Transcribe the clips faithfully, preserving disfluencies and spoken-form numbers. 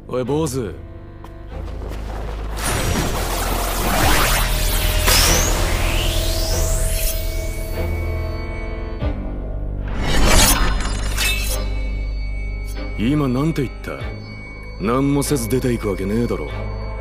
おい坊主、今なんて言った？何もせず出ていくわけねえだろ。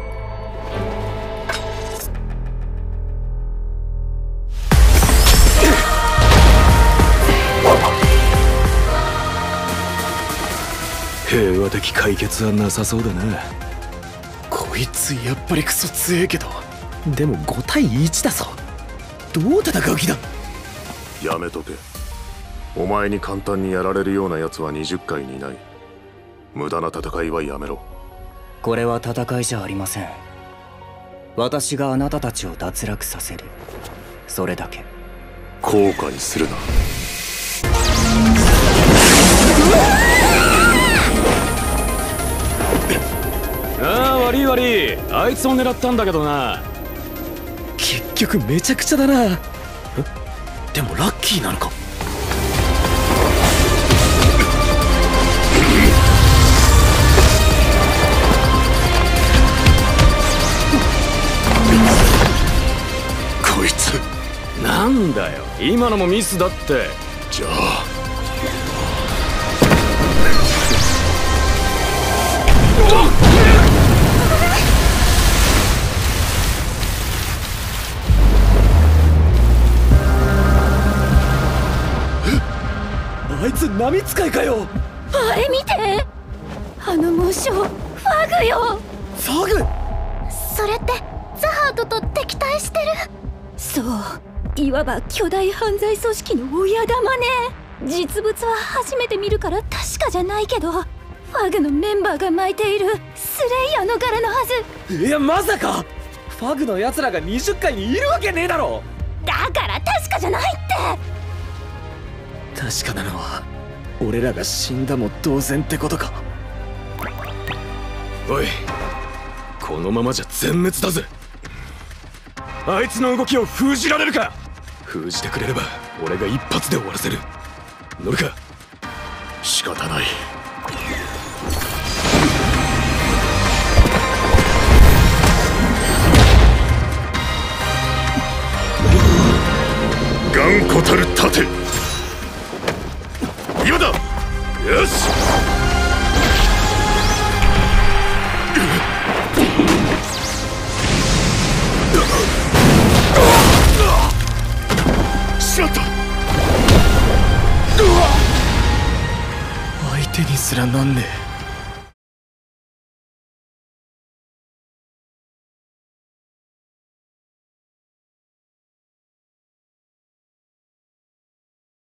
平和的解決はなさそうだな。 こいつやっぱりクソ強えけど、でもごたいいちだぞ。どう戦う気だ？ やめとけ。お前に簡単にやられるような奴はにじゅっかいにいない。無駄な戦いはやめろ。 これは戦いじゃありません。私があなたたちを脱落させる、それだけ。 後悔するな。 ああ、悪い悪い、あいつを狙ったんだけどな。 結局めちゃくちゃだな。でもラッキーなのか？こいつなんだよ、今のもミスだって。 じゃああいつ波使いかよ。 あれ見て、あの紋章ファグよ。 ファグ？ それってザハートと敵対してる。そう、いわば巨大犯罪組織の親玉ね。実物は初めて見るから確かじゃないけど、ファグのメンバーが巻いているスレイヤーの柄のはず。 いや、まさかファグの奴らがにじゅっかいにいるわけねえだろ。 だから確かじゃないって。 確かなのは俺らが死んだも同然ってことか。 おい、このままじゃ全滅だぜ。あいつの動きを封じられるか？封じてくれれば俺が一発で終わらせる。乗るか？ 仕方ない。頑固たる盾、今だ。よし、しまった。 相手にすらなんねえ。